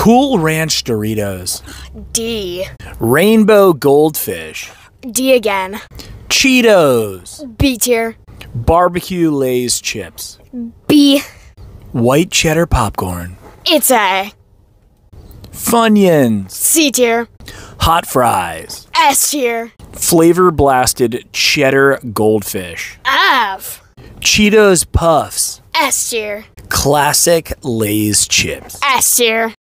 Cool Ranch Doritos. D. Rainbow Goldfish. D again. Cheetos. B tier. Barbecue Lay's chips. B. White cheddar popcorn. It's A. Funyuns. C tier. Hot fries. S tier. Flavor blasted cheddar goldfish. F. Cheetos Puffs. S tier. Classic Lay's chips. S tier.